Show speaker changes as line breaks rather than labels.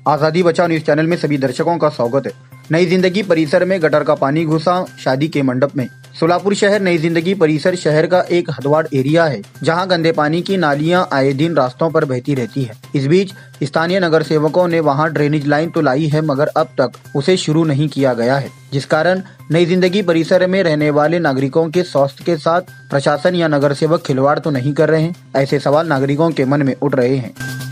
आजादी बचाओ news channel में सभी दर्शकों का स्वागत है। नई जिंदगी परिसर में गटर का पानी घुसा शादी के मंडप में। सोलापुर शहर नई जिंदगी परिसर शहर का एक हदवाड़ एरिया है, जहां गंदे पानी की नालियां आए दिन रास्तों पर बहती रहती है। इस बीच स्थानीय नगर सेवकों ने वहां ड्रेनेज लाइन तो लाई है, मगर अब तक उसे शुरू नहीं किया गया है, जिस कारण नई जिंदगी परिसर में रहने वाले नागरिकों के स्वास्थ्य के साथ प्रशासन या नगर सेवक खिलवाड़ तो नहीं कर रहे हैं। ऐसे सवाल नागरिकों के मन में उठ रहे हैं।